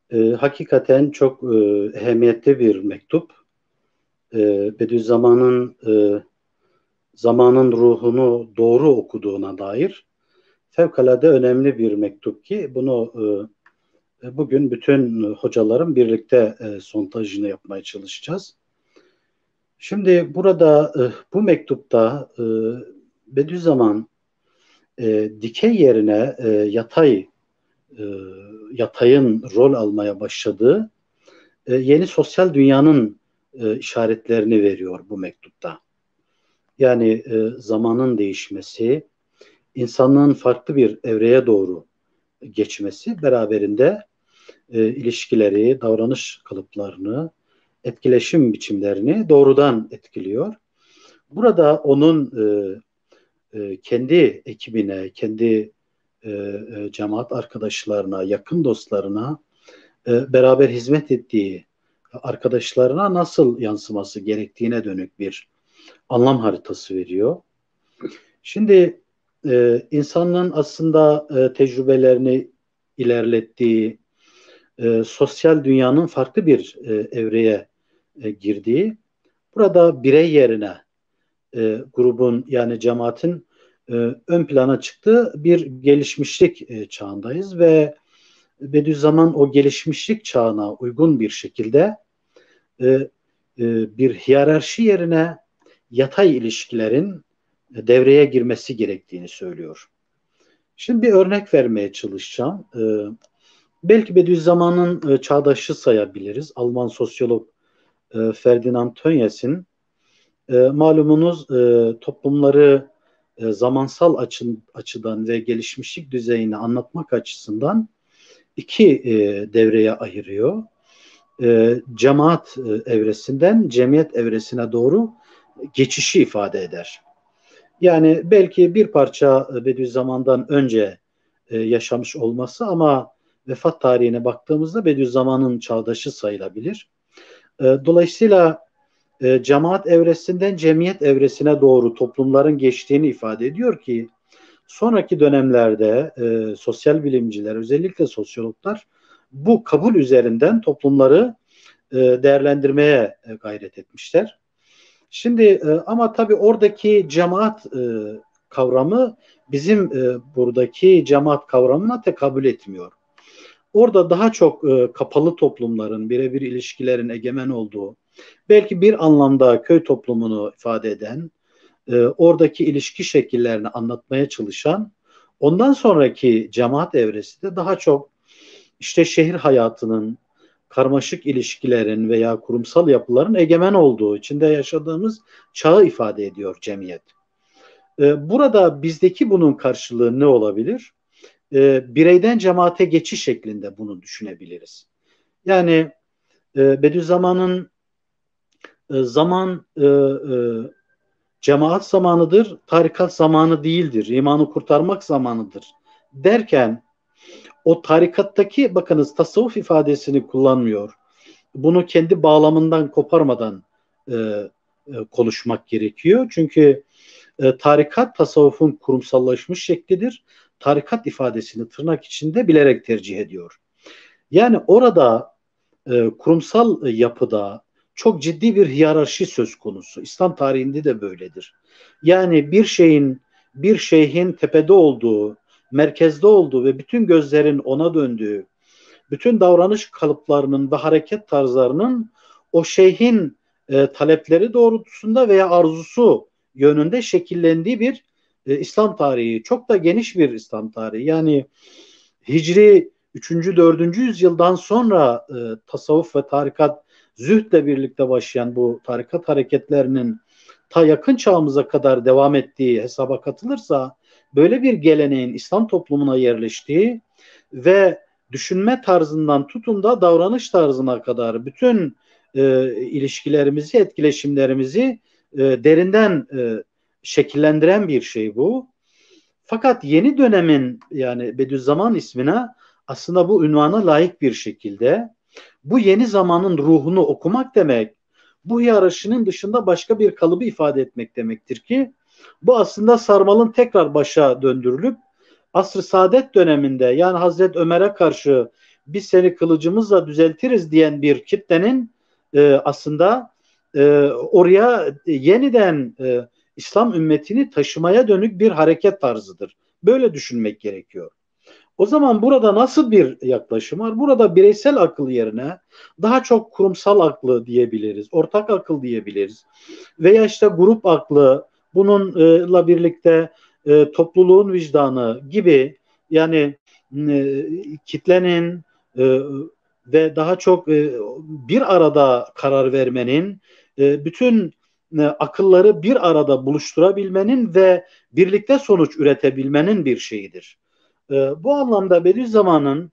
Hakikaten çok ehemmiyetli bir mektup. Bediüzzaman'ın zamanın ruhunu doğru okuduğuna dair fevkalade önemli bir mektup ki bunu bugün bütün hocaların birlikte sontajını yapmaya çalışacağız. Şimdi burada bu mektupta Bediüzzaman dikey yerine e, yatayın rol almaya başladığı yeni sosyal dünyanın işaretlerini veriyor bu mektupta. Yani zamanın değişmesi, insanlığın farklı bir evreye doğru geçmesi beraberinde ilişkileri, davranış kalıplarını, etkileşim biçimlerini doğrudan etkiliyor. Burada onun kendi ekibine, kendi cemaat arkadaşlarına, yakın dostlarına beraber hizmet ettiği arkadaşlarına nasıl yansıması gerektiğine dönük bir anlam haritası veriyor. Şimdi insanlığın aslında tecrübelerini ilerlettiği, sosyal dünyanın farklı bir evreye girdiği, burada birey yerine grubun yani cemaatin ön plana çıktığı bir gelişmişlik çağındayız ve Bediüzzaman o gelişmişlik çağına uygun bir şekilde e, bir hiyerarşi yerine yatay ilişkilerin devreye girmesi gerektiğini söylüyor. Şimdi bir örnek vermeye çalışacağım. Belki Bediüzzaman'ın çağdaşı sayabiliriz. Alman sosyolog Ferdinand Tönnies'in malumunuz toplumları zamansal açıdan ve gelişmişlik düzeyini anlatmak açısından iki devreye ayırıyor. Cemaat evresinden cemiyet evresine doğru geçişi ifade eder. Yani belki bir parça Bediüzzaman'dan önce yaşamış olması ama vefat tarihine baktığımızda Bediüzzaman'ın çağdaşı sayılabilir. Dolayısıyla cemaat evresinden cemiyet evresine doğru toplumların geçtiğini ifade ediyor ki sonraki dönemlerde sosyal bilimciler, özellikle sosyologlar bu kabul üzerinden toplumları değerlendirmeye gayret etmişler. Şimdi ama tabii oradaki cemaat kavramı bizim buradaki cemaat kavramına tekabül etmiyor. Orada daha çok kapalı toplumların, birebir ilişkilerin egemen olduğu, belki bir anlamda köy toplumunu ifade eden, oradaki ilişki şekillerini anlatmaya çalışan, ondan sonraki cemaat evresi de daha çok işte şehir hayatının, karmaşık ilişkilerin veya kurumsal yapıların egemen olduğu, içinde yaşadığımız çağı ifade ediyor cemiyet. Burada bizdeki bunun karşılığı ne olabilir? Bireyden cemaate geçiş şeklinde bunu düşünebiliriz. Yani Bediüzzaman'ın zaman cemaat zamanıdır, tarikat zamanı değildir, imanı kurtarmak zamanıdır derken o tarikattaki bakınız tasavvuf ifadesini kullanmıyor. Bunu kendi bağlamından koparmadan konuşmak gerekiyor. Çünkü tarikat tasavvufun kurumsallaşmış şeklidir. Tarikat ifadesini tırnak içinde bilerek tercih ediyor. Yani orada kurumsal yapıda çok ciddi bir hiyerarşi söz konusu. İslam tarihinde de böyledir. Yani bir şeyhin tepede olduğu, merkezde olduğu ve bütün gözlerin ona döndüğü, bütün davranış kalıplarının ve hareket tarzlarının o şeyhin talepleri doğrultusunda veya arzusu yönünde şekillendiği bir İslam tarihi. Çok da geniş bir İslam tarihi. Yani Hicri 3. 4. yüzyıldan sonra tasavvuf ve tarikat zühdle birlikte başlayan bu tarikat hareketlerinin ta yakın çağımıza kadar devam ettiği hesaba katılırsa böyle bir geleneğin İslam toplumuna yerleştiği ve düşünme tarzından tutun da davranış tarzına kadar bütün ilişkilerimizi, etkileşimlerimizi derinden şekillendiren bir şey bu. Fakat yeni dönemin yani Bediüzzaman ismine aslında bu ünvana layık bir şekilde bu yeni zamanın ruhunu okumak demek, bu hiyerarşinin dışında başka bir kalıbı ifade etmek demektir ki bu aslında sarmalın tekrar başa döndürülüp Asr-ı Saadet döneminde yani Hazreti Ömer'e karşı biz seni kılıcımızla düzeltiriz diyen bir kitlenin aslında oraya yeniden İslam ümmetini taşımaya dönük bir hareket tarzıdır. Böyle düşünmek gerekiyor. O zaman burada nasıl bir yaklaşım var? Burada bireysel akıl yerine daha çok kurumsal aklı diyebiliriz, ortak akıl diyebiliriz. Veya işte grup aklı, bununla birlikte topluluğun vicdanı gibi, yani kitlenin ve daha çok bir arada karar vermenin, bütün akılları bir arada buluşturabilmenin ve birlikte sonuç üretebilmenin bir şeyidir. Bu anlamda Bediüzzaman'ın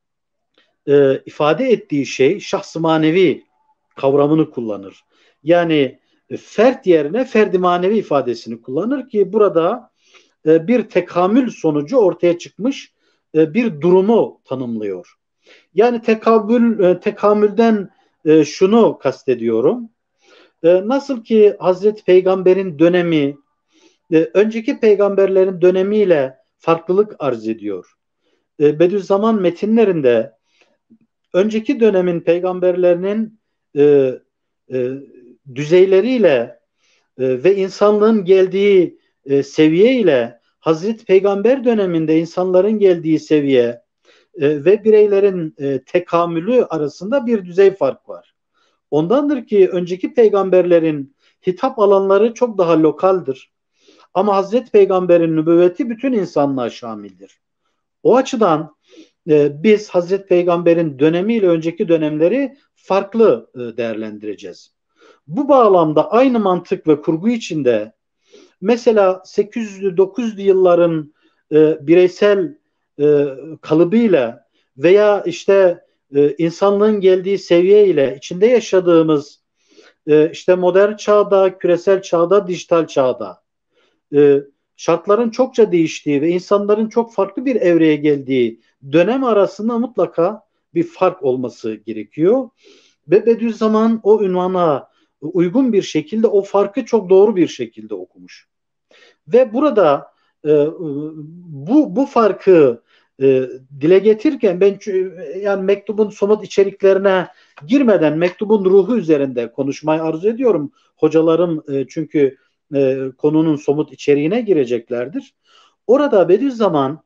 ifade ettiği şey şahs-ı manevi kavramını kullanır. Yani fert yerine ferdi manevi ifadesini kullanır ki burada bir tekamül sonucu ortaya çıkmış bir durumu tanımlıyor. Yani tekamülden şunu kastediyorum. Nasıl ki Hazreti Peygamber'in dönemi önceki peygamberlerin dönemiyle farklılık arz ediyor. Bediüzzaman metinlerinde önceki dönemin peygamberlerinin e, e, düzeyleriyle ve insanlığın geldiği seviye ile Hazreti Peygamber döneminde insanların geldiği seviye ve bireylerin tekamülü arasında bir düzey fark var. Ondandır ki önceki peygamberlerin hitap alanları çok daha lokaldir. Ama Hazreti Peygamber'in nübüvveti bütün insanlığa şamildir. O açıdan biz Hazreti Peygamber'in dönemiyle önceki dönemleri farklı değerlendireceğiz. Bu bağlamda aynı mantık ve kurgu içinde mesela 800'lü 900'lü yılların bireysel kalıbıyla veya işte insanlığın geldiği seviye ile içinde yaşadığımız işte modern çağda, küresel çağda, dijital çağda şartların çokça değiştiği ve insanların çok farklı bir evreye geldiği dönem arasında mutlaka bir fark olması gerekiyor. Ve Bediüzzaman o ünvana uygun bir şekilde o farkı çok doğru bir şekilde okumuş. Ve burada bu farkı dile getirirken ben yani mektubun somut içeriklerine girmeden mektubun ruhu üzerinde konuşmayı arzu ediyorum. Hocalarım çünkü konunun somut içeriğine gireceklerdir. Orada Bediüzzaman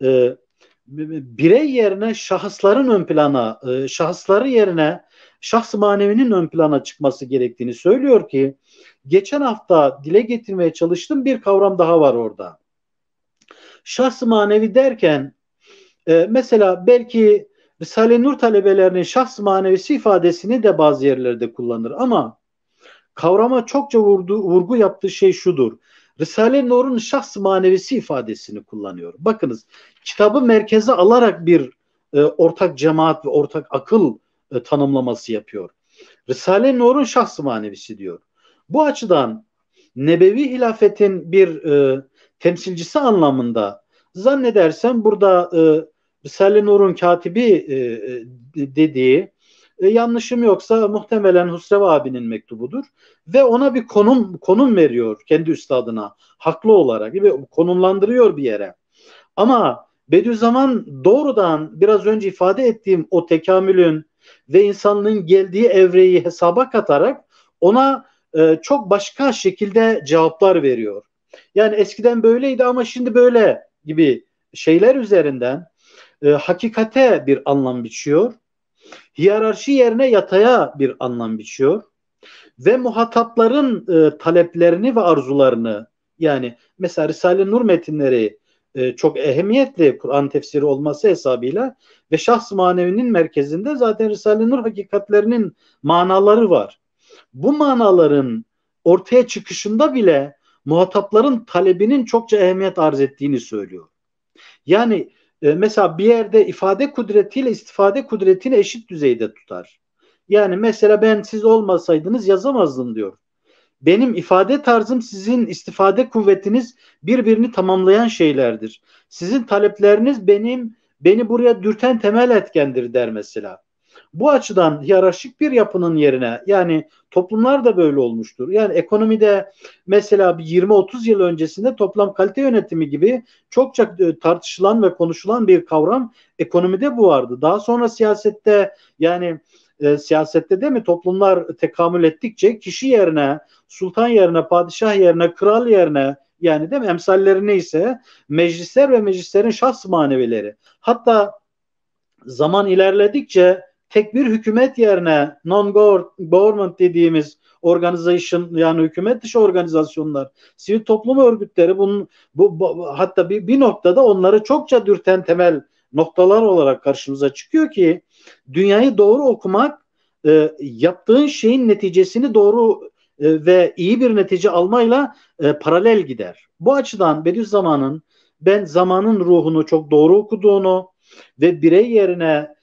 birey yerine şahısların ön plana, şahısları yerine şahs-ı manevinin ön plana çıkması gerektiğini söylüyor ki geçen hafta dile getirmeye çalıştığım bir kavram daha var orada. Şahs-ı manevi derken mesela belki Risale-i Nur talebelerinin şahs-ı manevisi ifadesini de bazı yerlerde kullanır ama kavrama çokça vurgu yaptığı şey şudur. Risale-i Nur'un şahs-ı manevisi ifadesini kullanıyor. Bakınız, kitabı merkeze alarak bir ortak cemaat ve ortak akıl tanımlaması yapıyor. Risale-i Nur'un şahs-ı manevisi diyor. Bu açıdan Nebevi hilafetin bir temsilcisi anlamında zannedersem burada Risale-i Nur'un katibi dediği yanlışım yoksa muhtemelen Husrev abinin mektubudur ve ona bir konum veriyor kendi üstadına haklı olarak ve konumlandırıyor bir yere. Ama Bediüzzaman doğrudan biraz önce ifade ettiğim o tekamülün ve insanlığın geldiği evreyi hesaba katarak ona çok başka şekilde cevaplar veriyor. Yani eskiden böyleydi ama şimdi böyle gibi şeyler üzerinden hakikate bir anlam biçiyor. Hiyerarşi yerine yataya bir anlam biçiyor. Ve muhatapların taleplerini ve arzularını, yani mesela Risale-i Nur metinleri çok ehemmiyetli Kur'an tefsiri olması hesabıyla ve şahs-ı manevinin merkezinde zaten Risale-i Nur hakikatlerinin manaları var. Bu manaların ortaya çıkışında bile muhatapların talebinin çokça ehemmiyet arz ettiğini söylüyor. Yani mesela bir yerde ifade kudretiyle istifade kudretini eşit düzeyde tutar. Yani mesela ben siz olmasaydınız yazamazdım diyor. Benim ifade tarzım sizin istifade kuvvetiniz birbirini tamamlayan şeylerdir. Sizin talepleriniz beni buraya dürten temel etkendir der mesela. Bu açıdan hiyerarşik bir yapının yerine, yani toplumlar da böyle olmuştur. Yani ekonomide mesela bir 20-30 yıl öncesinde toplam kalite yönetimi gibi çokça tartışılan ve konuşulan bir kavram, ekonomide bu vardı. Daha sonra siyasette, yani siyasette değil mi, toplumlar tekamül ettikçe kişi yerine, sultan yerine, padişah yerine, kral yerine, yani değil mi, emsalleri neyse meclisler ve meclislerin şahs manevileri. Hatta zaman ilerledikçe tek bir hükümet yerine non-government dediğimiz organization, yani hükümet dışı organizasyonlar, sivil toplum örgütleri, hatta bir noktada onları çokça dürten temel noktalar olarak karşımıza çıkıyor ki dünyayı doğru okumak, yaptığın şeyin neticesini doğru ve iyi bir netice almayla paralel gider. Bu açıdan Bediüzzaman'ın, ben zamanın ruhunu çok doğru okuduğunu ve birey yerine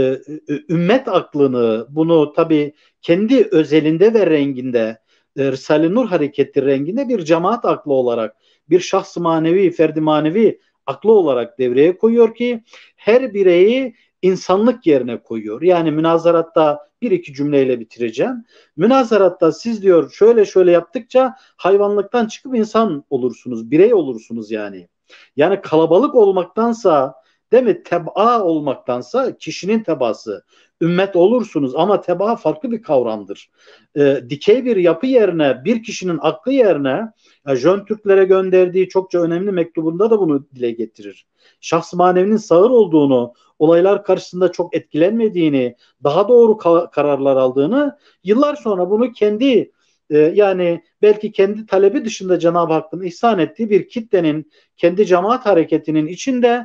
ümmet aklını, bunu tabii kendi özelinde ve renginde, Risale-i Nur hareketi renginde bir cemaat aklı olarak, bir şahs manevi, ferdi manevi aklı olarak devreye koyuyor ki her bireyi insanlık yerine koyuyor. Yani münazaratta bir iki cümleyle bitireceğim. Münazaratta siz diyor şöyle şöyle yaptıkça hayvanlıktan çıkıp insan olursunuz, birey olursunuz yani. Yani kalabalık olmaktansa, değil mi, tebaa olmaktansa kişinin tebaası, ümmet olursunuz, ama tebaa farklı bir kavramdır. Dikey bir yapı yerine, bir kişinin aklı yerine, Jön Türklere gönderdiği çokça önemli mektubunda da bunu dile getirir. Şahs manevinin sağır olduğunu, olaylar karşısında çok etkilenmediğini, daha doğru kararlar aldığını, yıllar sonra bunu kendi yani belki kendi talebi dışında Cenab-ı Hakk'ın ihsan ettiği bir kitlenin, kendi cemaat hareketinin içinde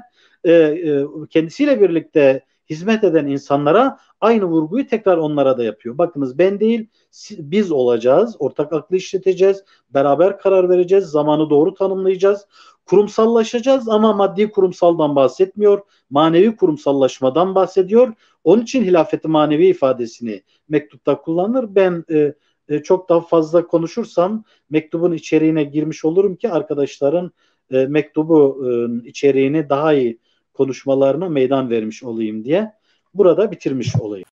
kendisiyle birlikte hizmet eden insanlara aynı vurguyu tekrar onlara da yapıyor. Bakınız, ben değil biz olacağız, ortak aklı işleteceğiz, beraber karar vereceğiz, zamanı doğru tanımlayacağız, kurumsallaşacağız, ama maddi kurumsaldan bahsetmiyor, manevi kurumsallaşmadan bahsediyor. Onun için hilafeti manevi ifadesini mektupta kullanır. Ben çok daha fazla konuşursam mektubun içeriğine girmiş olurum ki arkadaşların mektubu içeriğini daha iyi konuşmalarına meydan vermiş olayım diye burada bitirmiş olayım.